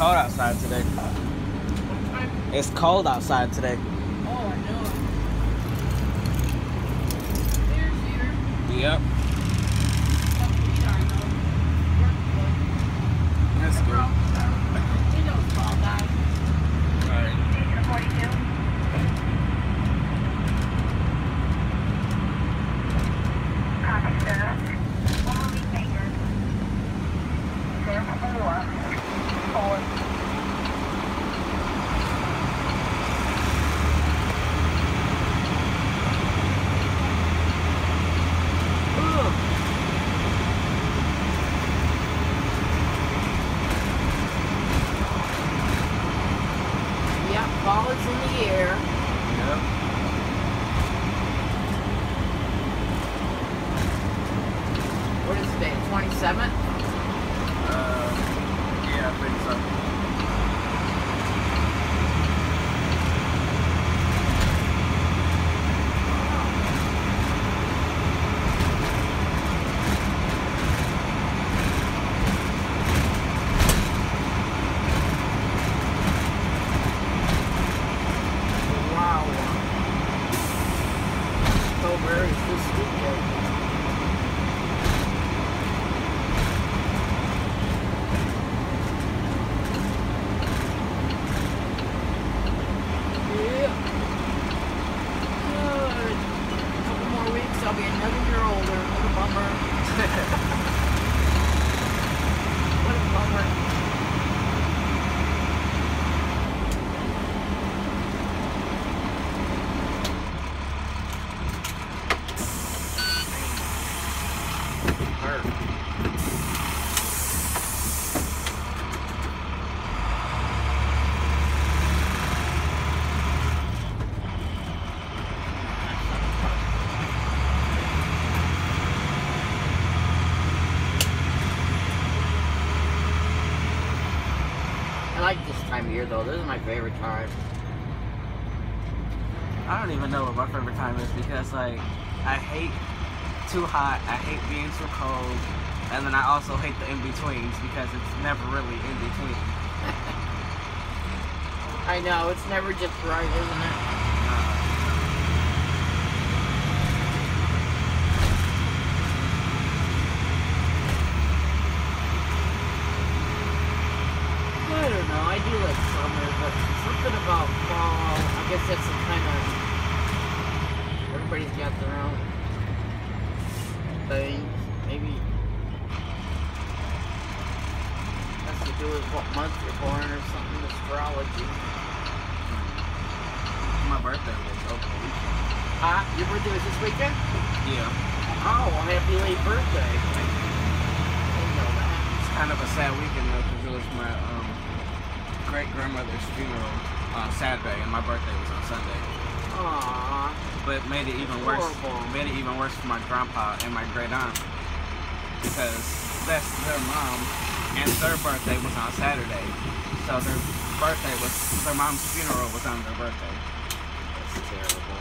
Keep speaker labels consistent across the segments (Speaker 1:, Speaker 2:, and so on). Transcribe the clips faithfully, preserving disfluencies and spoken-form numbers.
Speaker 1: cold outside today. It's cold outside today.
Speaker 2: Oh, I know it. There's here.
Speaker 1: Yep. That's good.
Speaker 2: Windows fall down.
Speaker 1: Alright.
Speaker 3: Copy, sir. One moving finger. There four. Four.
Speaker 2: Ball is in the air.
Speaker 1: Yep.
Speaker 2: What is today? twenty-seventh?
Speaker 1: Uh, yeah, I think so.
Speaker 2: Where is this weekend? Yeah. Good. A couple more weeks, I'll be another year older. What a bummer. What a bummer. I like this time of year though. This is my favorite time.
Speaker 1: I don't even know what my favorite time is because, like, I hate too hot, I hate being too cold, and then I also hate the in-betweens because it's never really in between.
Speaker 2: I know, it's never just right, isn't it? I don't know, I do like summer, but something about fall, I guess that's some kind of, everybody's got their own thing, maybe has to do with what month you're born or something, astrology.
Speaker 1: My birthday was over the weekend.
Speaker 2: Huh? Your birthday was this weekend?
Speaker 1: Yeah.
Speaker 2: Oh, well, happy late birthday. I didn't know that.
Speaker 1: It's kind of a sad weekend though because it was my um, great-grandmother's funeral on Saturday and my birthday was on Sunday.
Speaker 2: Aww.
Speaker 1: But it made it even worse.
Speaker 2: Horrible.
Speaker 1: Made it even worse for my grandpa and my great aunt because that's their mom and their birthday was on Saturday. So their birthday was their mom's funeral was on their birthday.
Speaker 2: That's terrible.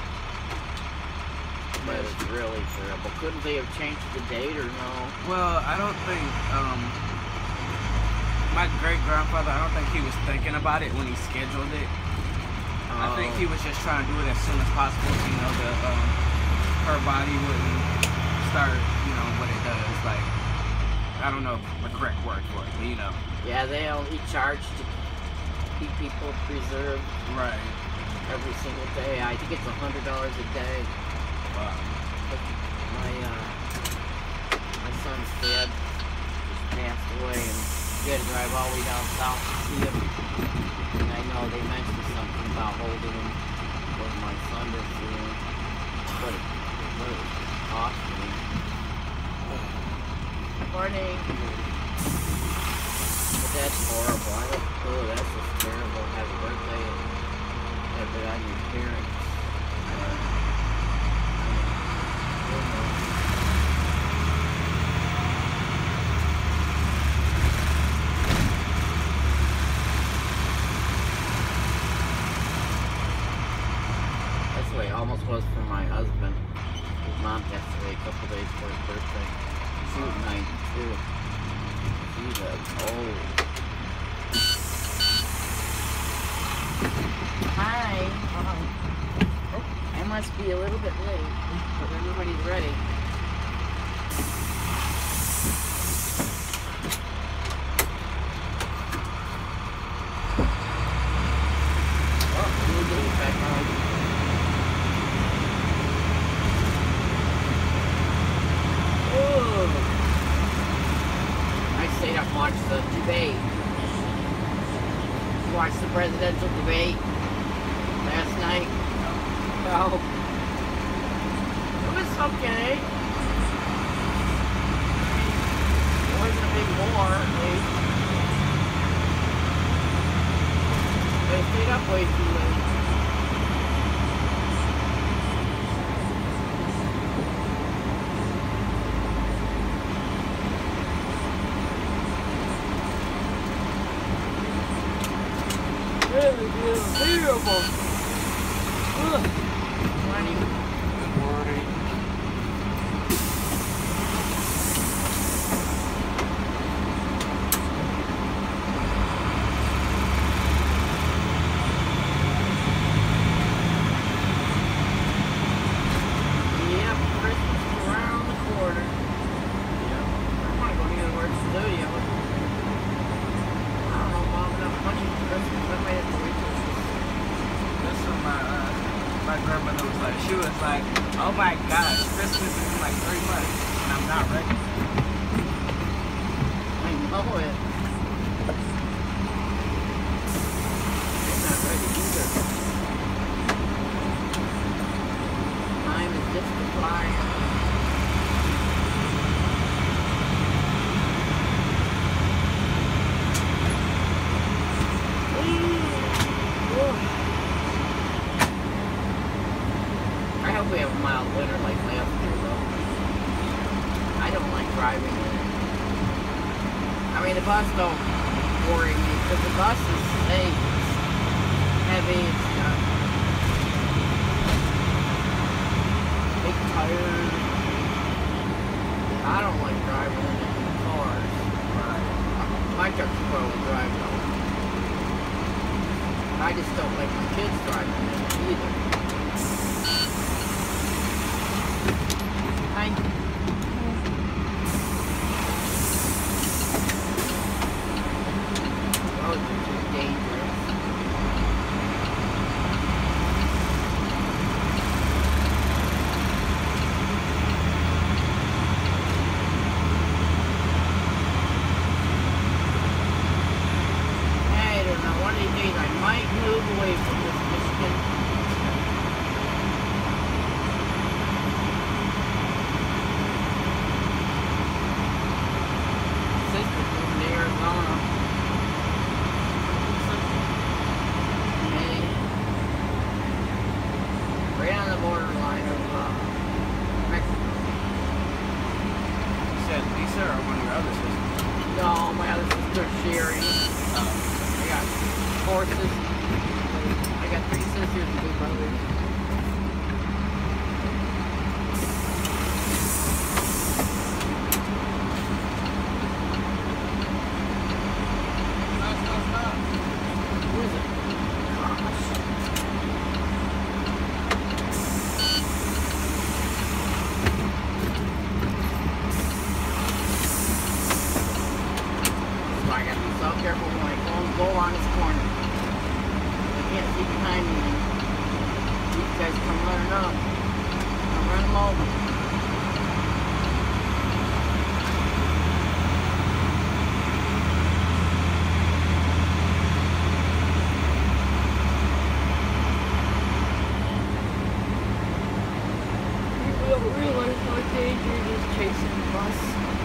Speaker 2: That is really terrible. Couldn't they have changed the date or no?
Speaker 1: Well, I don't think um, my great grandfather. I don't think he was thinking about it when he scheduled it. I think he was just trying to do it as soon as possible, so, you know, the um, her body wouldn't start, you know, what it does. Like, I don't know the correct word for it, but you know.
Speaker 2: Yeah, they only charge to keep people preserved.
Speaker 1: Right.
Speaker 2: Every single day. I think it's a hundred dollars a day.
Speaker 1: Wow.
Speaker 2: My uh, my son's dad just passed away, and he had to drive all the way down south to see him. And I know they mentioned something about holding him for my son to see him. What it, what it cost me. Morning. But that's horrible. I don't, oh, that's just terrible. Have a birthday and have it on your parents. Uh, That's the way it almost was for my husband. His mom passed away a couple days before his birthday. She was ninety-two. She was old. Hi. Uh, I must be a little bit late, but everybody's ready. Oh, new day back on. Oh. I stayed up and watched the debate. Watched the presidential debate last night. Oh, it was okay. It wasn't a big war, at least. But I stayed up way too late. Really terrible. Ugh. Morning.
Speaker 1: Good morning.
Speaker 2: Yep, Christmas is around the corner. Yep. I want to go near the word studio. I don't know if I'll have enough money for Christmas. I might have to wait till
Speaker 1: That's what my uh, my grandmother was like. She was like, "Oh my gosh, Christmas is in like three months, and I'm not ready."
Speaker 2: I know it. I'm not ready either. Time is just a flying. I hope we have a mild winter like last year, though. I don't like driving in it. I mean, the bus don't worry me, because the bus is safe. It's heavy, it's got big tires. I don't like driving in it in cars. My truck's four-wheel drive, though. I just don't like my kids driving in it either. Hi. Roads are too dangerous. I don't know. One of these days I might move away from this Michigan. Sister's moving to Arizona. May. Right on the borderline of uh, Mexico.
Speaker 1: You said Lisa or one of your other sisters?
Speaker 2: No, my other sister Sherry. I got four sisters. I got three sisters and two brothers. Who is it? Gosh. So I gotta be so careful when I go and go on this corner. I can't see behind me. These guys come running up. I'll run them over. People don't realize how dangerous it is chasing the bus.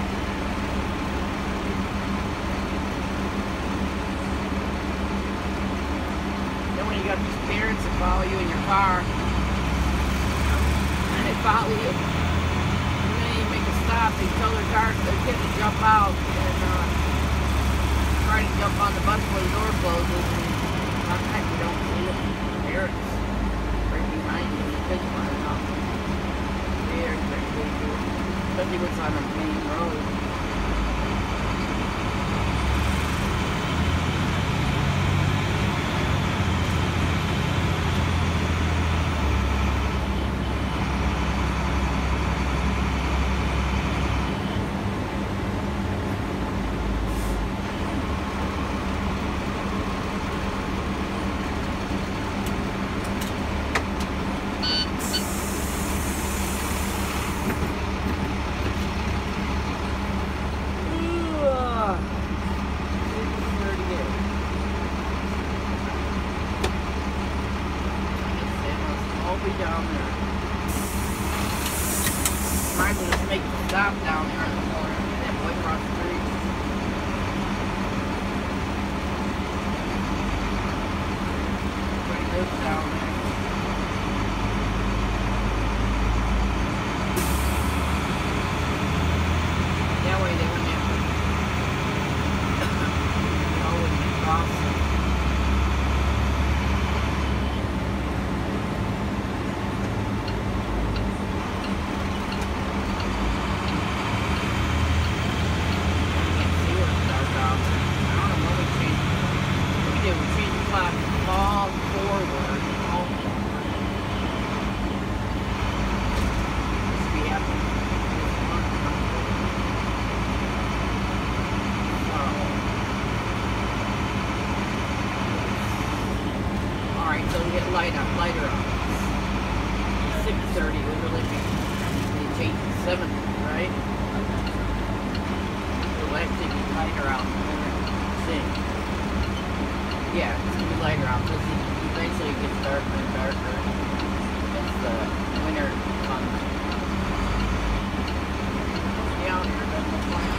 Speaker 2: Then when you got these parents that follow you in your car, and they follow you, and then you make a stop, they tell their car, their kid to jump out, and uh, try to jump on the bus before the door closes, and sometimes you don't see it. Parents right behind you, the kids running up. Very, very dangerous. Especially when it's on a main road. might as well just make the stop down there in the corner. That White Rock Street. Everybody lives down there. That way they wouldn't have to go and cross. Light up, lighter up. six thirty would really be eight seven, right? It will actually be lighter out. See? Yeah, it's gonna be lighter out because eventually it gets darker and darker as the winter comes. Down here, that's the point.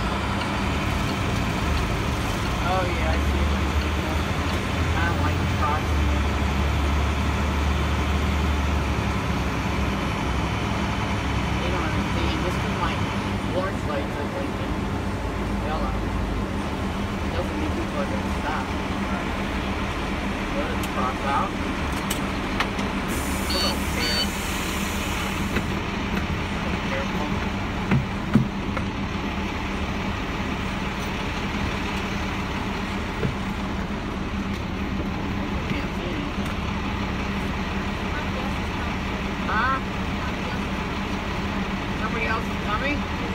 Speaker 2: Oh yeah, I see it. I don't like crossing it. Orange lights are blinking. Yellow. Doesn't mean people are going to stop. Let it cross out. They don't care. Be careful. Can't see me. Huh? Somebody else is coming?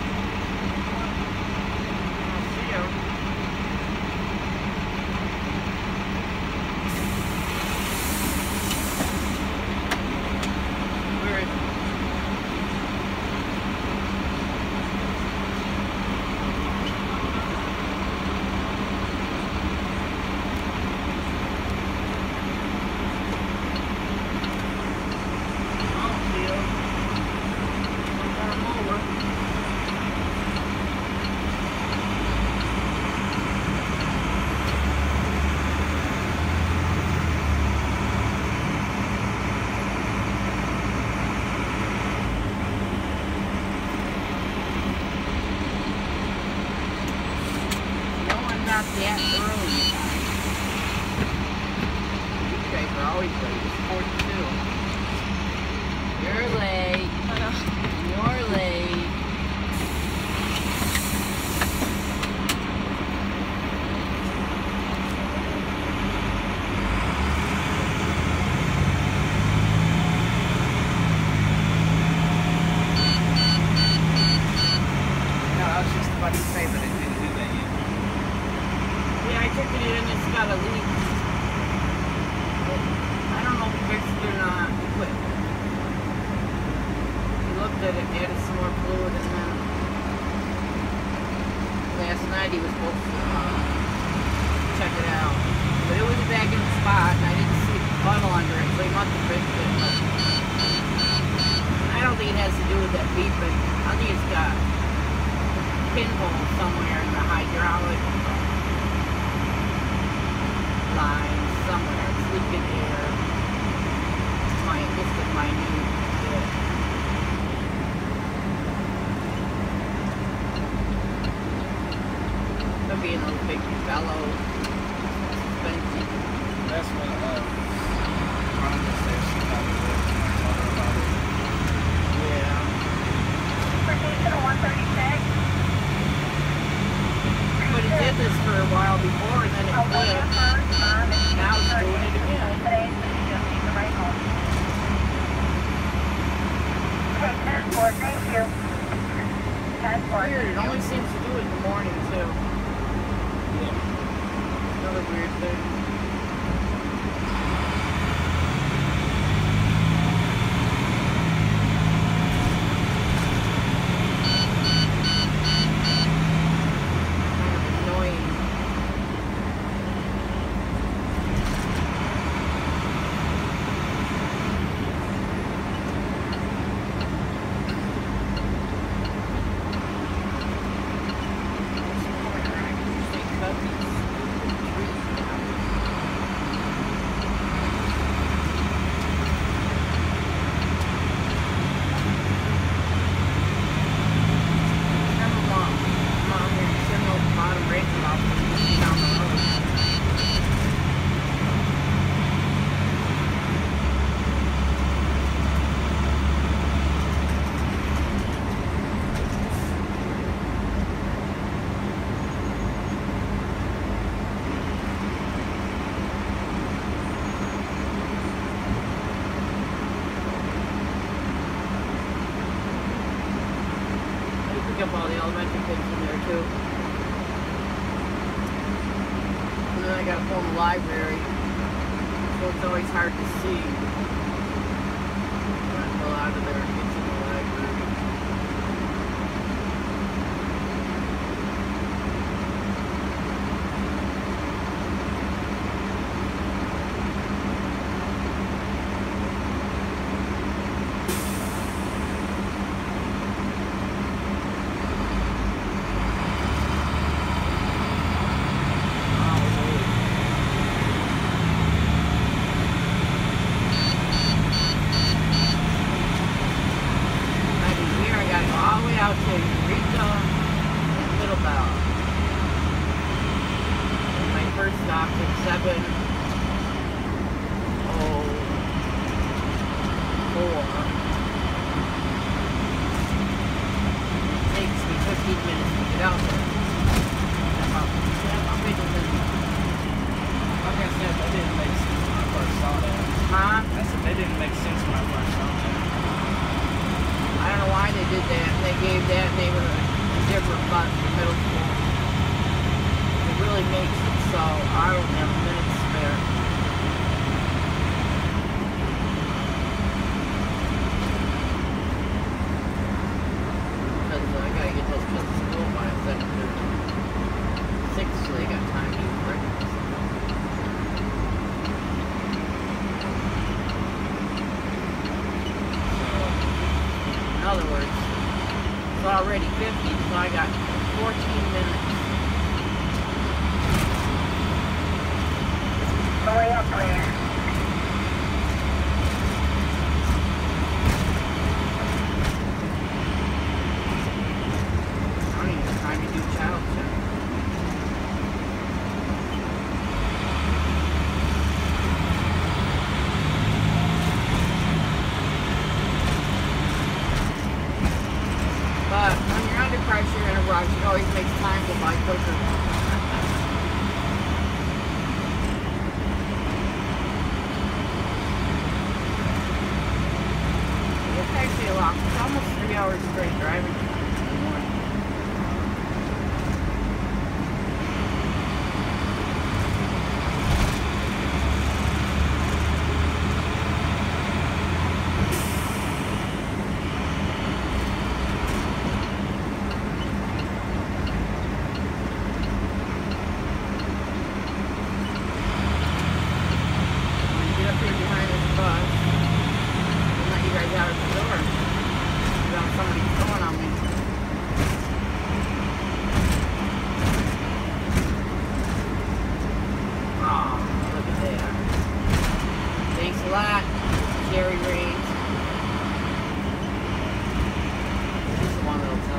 Speaker 2: Not that early. You guys are always late. It's forty-two. You're late. You're late.
Speaker 1: No, I was just about to say that it didn't do that yet.
Speaker 2: Yeah, I took it in, it's got a leak. I don't know if it's fixed or not, but we looked at it, added some more fluid, and then last night he was supposed to uh, check it out. But it was back in the spot, and I didn't see the puddle under it, so he must have fixed it. But I don't think it has to do with that beeping. I think it's got a pinhole somewhere in the hydraulic line somewhere. It's leaking air. It's my, just a minute bit. Could be in those big bellows. Expensive.
Speaker 1: That's what uh, Rhonda said she thought it was when I told her about it.
Speaker 2: Yeah.
Speaker 3: Transportation one thirty-six.
Speaker 2: But it did this for a while before, and then it quit. Now it's doing it again.
Speaker 3: Today, so you just need the right home. Okay, passport, thank you. Passport.
Speaker 2: Weird, it only seems to do it in the morning, too.
Speaker 1: Yeah.
Speaker 2: Another weird thing. pick up all the elementary kids in there too. And then I got to pull in the library, so it's always hard to see. Trying to pull out of there and get to the library. Already fifty, so I got fourteen minutes.
Speaker 3: Going up there.
Speaker 2: I don't even have time to do child check. But when you're under pressure in a rush, it always makes time go by quicker. It's actually a lot. It's almost three hours straight driving in the morning.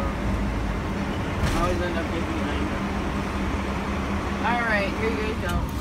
Speaker 2: Alright, here you go.